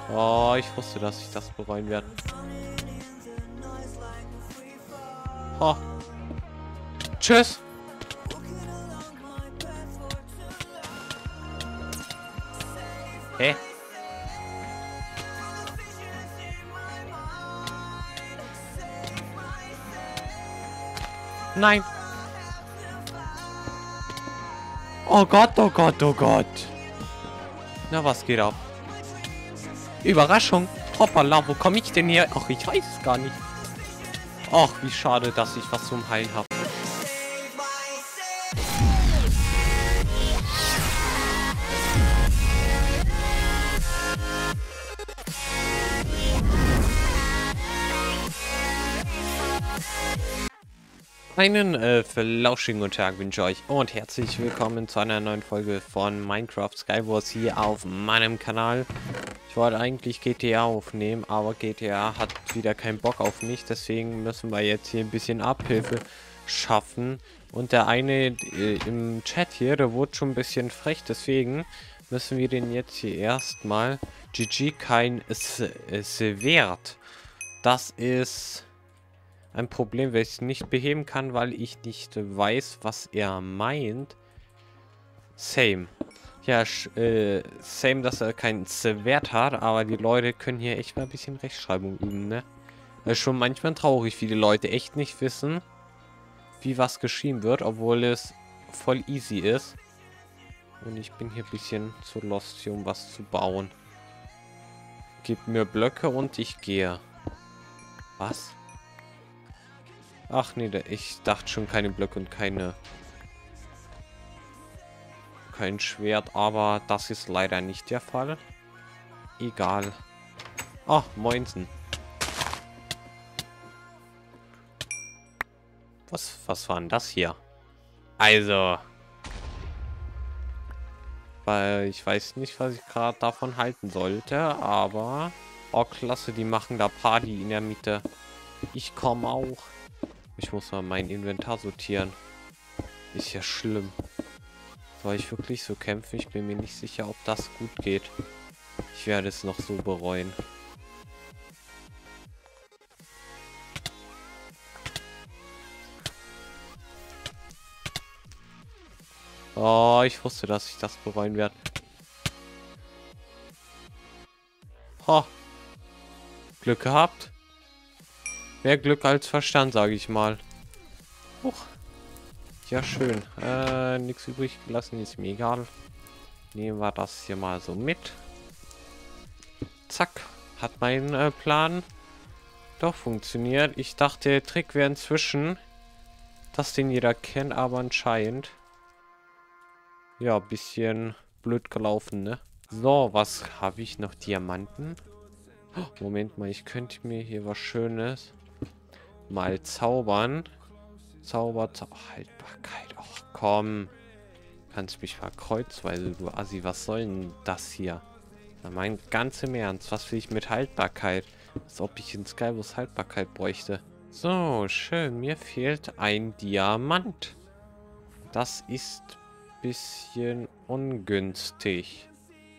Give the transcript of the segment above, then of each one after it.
Oh, ich wusste, dass ich das bereuen werde. Oh. Tschüss. Hä? Nein. Oh Gott, oh Gott, oh Gott. Na, was geht ab? Überraschung. Hoppala, wo komme ich denn hier? Ach, ich weiß es gar nicht. Ach, wie schade, dass ich was zum Heilen habe. Einen flauschigen guten Tag wünsche ich euch und herzlich willkommen zu einer neuen Folge von Minecraft Skywars hier auf meinem Kanal. Ich wollte eigentlich GTA aufnehmen, aber GTA hat wieder keinen Bock auf mich, deswegen müssen wir jetzt hier ein bisschen Abhilfe schaffen. Und der eine im Chat hier, der wurde schon ein bisschen frech, deswegen müssen wir den jetzt hier erstmal GG kein Wert. Das ist ein Problem, welches ich nicht beheben kann, weil ich nicht weiß, was er meint. Same. Ja, same, dass er keinen Wert hat, aber die Leute können hier echt mal ein bisschen Rechtschreibung üben, ne? Das ist schon manchmal traurig, wie die Leute echt nicht wissen, wie was geschrieben wird, obwohl es voll easy ist. Und ich bin hier ein bisschen zu lost, hier, um was zu bauen. Gib mir Blöcke und ich gehe. Was? Ach nee, ich dachte schon keine Blöcke und kein Schwert, aber das ist leider nicht der Fall. Egal. Ach, moinsen. Was war denn das hier? Also. Weil ich weiß nicht, was ich gerade davon halten sollte, aber... Oh, klasse, die machen da Party in der Mitte. Ich komme auch. Ich muss mal mein Inventar sortieren. Ist ja schlimm. Soll ich wirklich so kämpfen? Ich bin mir nicht sicher, ob das gut geht. Ich werde es noch so bereuen. Oh, ich wusste, dass ich das bereuen werde. Oh. Glück gehabt. Mehr Glück als Verstand, sage ich mal. Huch. Ja, schön. Nichts übrig gelassen, ist mir egal. Nehmen wir das hier mal so mit. Zack. Hat mein Plan doch funktioniert. Ich dachte, der Trick wäre inzwischen, dass den jeder kennt, aber anscheinend ja, ein bisschen blöd gelaufen, ne? So, was habe ich noch? Diamanten? Oh, Moment mal, ich könnte mir hier was Schönes mal zaubern. Haltbarkeit. Ach komm. Kannst mich mal kreuzweise, du Assi. Was soll denn das hier? Na, mein ganz im Ernst. Was will ich mit Haltbarkeit? Als ob ich in Skywars Haltbarkeit bräuchte. So, schön. Mir fehlt ein Diamant. Das ist ein bisschen ungünstig.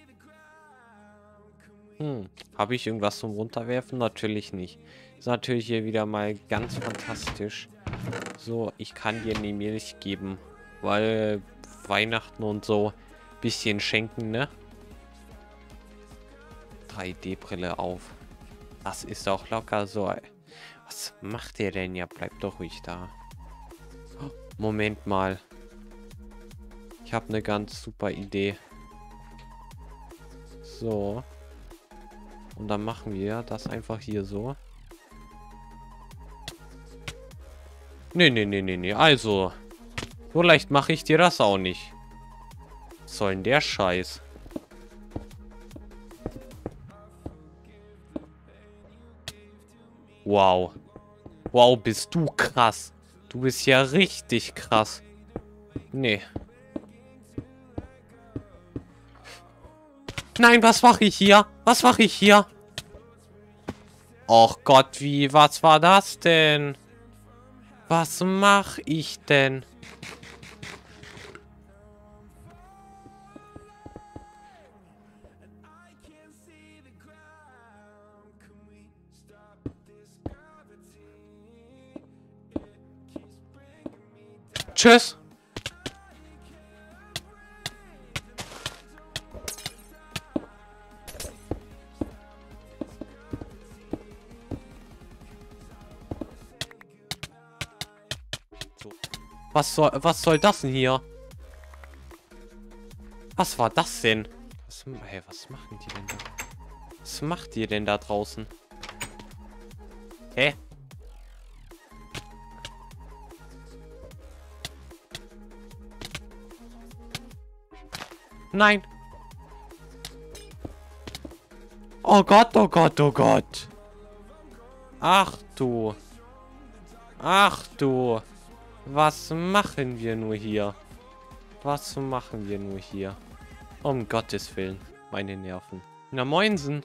Habe ich irgendwas zum Runterwerfen? Natürlich nicht. Ist natürlich hier wieder mal ganz fantastisch. So, ich kann dir die Milch geben, weil Weihnachten und so bisschen schenken, ne? 3D-Brille auf. Das ist auch locker so. Was macht der denn? Ja, bleibt doch ruhig da. Oh, Moment mal. Ich habe eine ganz super Idee. So. Und dann machen wir das einfach hier so. Nee. Also. So leicht mache ich dir das auch nicht. Was soll denn der Scheiß? Wow. Wow, bist du krass. Du bist ja richtig krass. Nee. Nein, was mache ich hier? Was mache ich hier? Och Gott, was war das denn? Was mache ich denn? Tschüss. Was soll das denn hier? Was war das denn? Hey, was machen die denn da? Was macht ihr denn da draußen? Hä? Nein. Oh Gott, oh Gott, oh Gott. Ach du. Ach du. Was machen wir nur hier? Was machen wir nur hier? Um Gottes Willen. Meine Nerven. Na moinsen.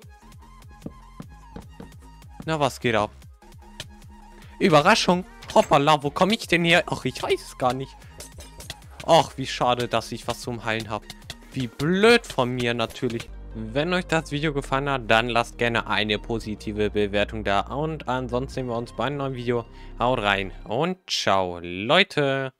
Na, was geht ab? Überraschung. Hoppala, wo komme ich denn her? Ach, ich weiß es gar nicht. Ach, wie schade, dass ich was zum Heilen habe. Wie blöd von mir natürlich. Wenn euch das Video gefallen hat, dann lasst gerne eine positive Bewertung da. Und ansonsten sehen wir uns bei einem neuen Video. Haut rein und ciao, Leute.